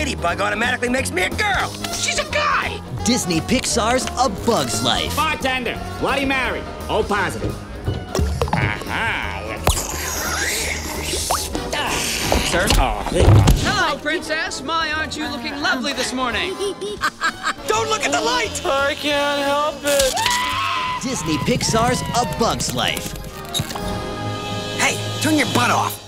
ladybug automatically makes me a girl. She's a guy. Disney Pixar's A Bug's Life. Bartender, Bloody Mary, O positive. Sir? Oh, Hello, princess. My, aren't you looking lovely this morning? Don't look at the light. I can't help it. Disney Pixar's A Bug's Life. Hey, turn your butt off.